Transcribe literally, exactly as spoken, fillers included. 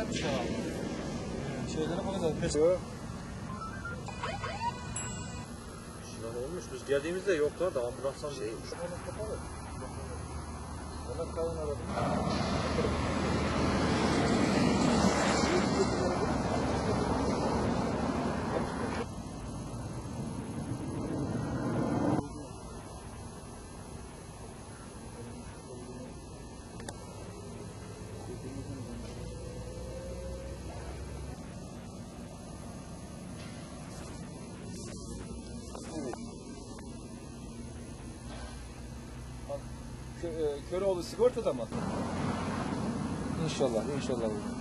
Tamam. Şeylere bakacağız. Pes. Şuradan olmuş. Biz geldiğimizde yoktu da ambulanstan şey. Şuradan kapalı. Ona kayın aradım. Köroğlu sigortada mı? İnşallah, inşallah.